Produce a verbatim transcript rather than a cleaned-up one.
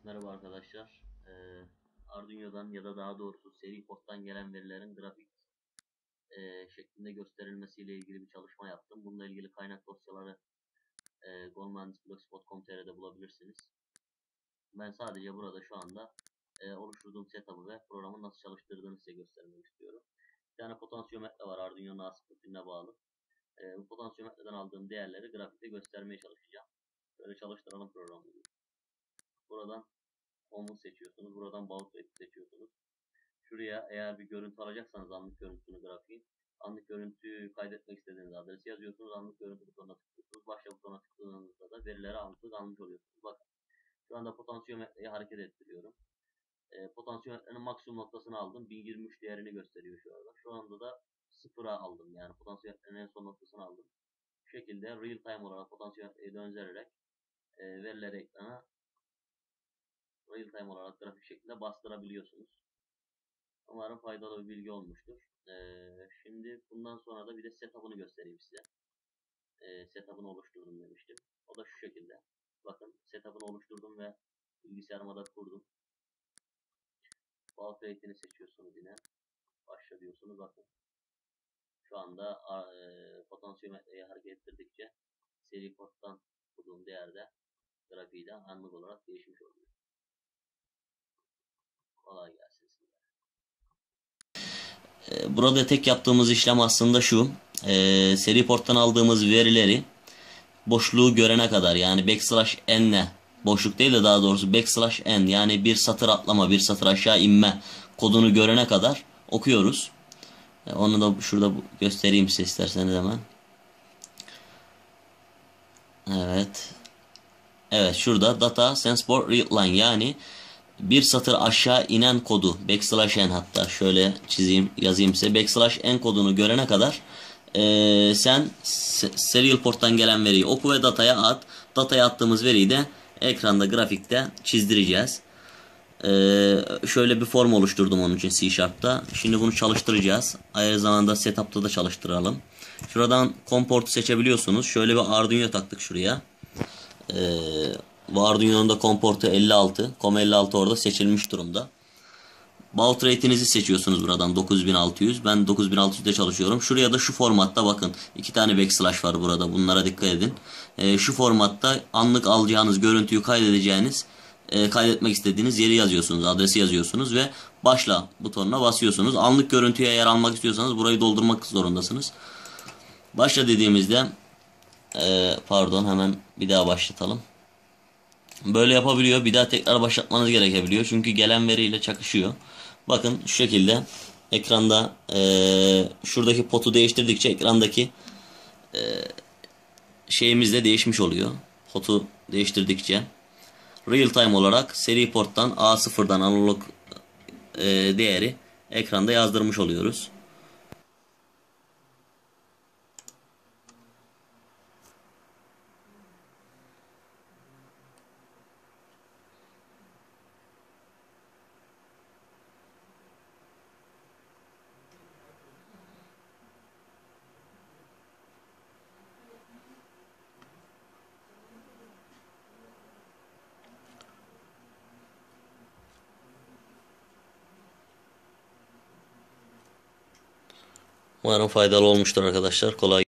Merhaba arkadaşlar. Ee, Arduino'dan ya da daha doğrusu seri porttan gelen verilerin grafik e, şeklinde gösterilmesiyle ilgili bir çalışma yaptım. Bununla ilgili kaynak dosyaları e, golmühendisblogspot nokta com nokta tr'de bulabilirsiniz. Ben sadece burada şu anda e, oluşturduğum setup'ı ve programın nasıl çalıştırdığını size göstermek istiyorum. Bir tane potansiyometre var Arduino'nun A sıfır pinine bağlı. E, bu potansiyometreden aldığım değerleri grafikte göstermeye çalışacağım. Böyle çalıştıralım programımızı. Buradan On'u seçiyorsunuz. Buradan baut rate seçiyorsunuz. Şuraya eğer bir görüntü alacaksanız anlık görüntüsünü grafiğin, anlık görüntüyü kaydetmek istediğiniz adresi yazıyorsunuz. Anlık görüntü butonuna tıklıyorsunuz. Başla butonuna tıkladığınızda da verileri anlık almış oluyorsunuz. Bakın şu anda potansiyometreyi hareket ettiriyorum. E, potansiyometrenin maksimum noktasını aldım. bin yirmi üç değerini gösteriyor şu anda. Şu anda da sıfıra aldım. Yani potansiyometrenin en son noktasını aldım. Bu şekilde real time olarak potansiyometreyi döndürerek e, verileri ekrana real time olarak grafik şeklinde bastırabiliyorsunuz. Umarım faydalı bir bilgi olmuştur. Ee, şimdi bundan sonra da bir de setup'ını göstereyim size. Ee, setup'ını oluşturdum demiştim. O da şu şekilde. Bakın setup'ını oluşturdum ve bilgisayarıma da kurdum. Baut rate'ini seçiyorsunuz yine. Başla diyorsunuz. Bakın. Şu anda e, potansiyometreyi hareket ettirdikçe seri porttan kurduğum değerde grafiği de anlık olarak değişmiş oluyor. Kolay gelsin size. Burada tek yaptığımız işlem aslında şu. E, seri porttan aldığımız verileri boşluğu görene kadar, yani backslash n'le, boşluk değil de daha doğrusu backslash n, yani bir satır atlama, bir satır aşağı inme kodunu görene kadar okuyoruz. Onu da şurada göstereyim size isterseniz hemen. Evet. Evet, şurada data sense readline, yani bir satır aşağı inen kodu, backslash n, hatta şöyle çizeyim yazayım size, backslash n kodunu görene kadar Ee, sen serial porttan gelen veriyi oku ve dataya at. Dataya attığımız veriyi de ekranda, grafikte çizdireceğiz. Ee, şöyle bir form oluşturdum onun için C Sharp'ta. Şimdi bunu çalıştıracağız. Aynı zamanda setup'ta da çalıştıralım. Şuradan COM portu seçebiliyorsunuz. Şöyle bir Arduino taktık şuraya. Ee, bu Arduino'nun da COM portu elli altı. COM elli altı orada seçilmiş durumda. Baud rate'inizi seçiyorsunuz buradan, dokuz bin altı yüz. Ben dokuz bin altı yüz'de çalışıyorum. Şuraya da şu formatta bakın. iki tane backslash var burada. Bunlara dikkat edin. E, şu formatta anlık alacağınız görüntüyü kaydedeceğiniz, e, kaydetmek istediğiniz yeri yazıyorsunuz. Adresi yazıyorsunuz ve başla butonuna basıyorsunuz. Anlık görüntüye eğer almak istiyorsanız burayı doldurmak zorundasınız. Başla dediğimizde e, pardon, hemen bir daha başlatalım. Böyle yapabiliyor. Bir daha tekrar başlatmanız gerekebiliyor. Çünkü gelen veriyle çakışıyor. Bakın şu şekilde ekranda e, şuradaki potu değiştirdikçe ekrandaki e, şeyimiz de değişmiş oluyor. Potu değiştirdikçe real time olarak seri porttan A sıfır'dan analog e, değeri ekranda yazdırmış oluyoruz. Umarım faydalı olmuştur arkadaşlar. Kolay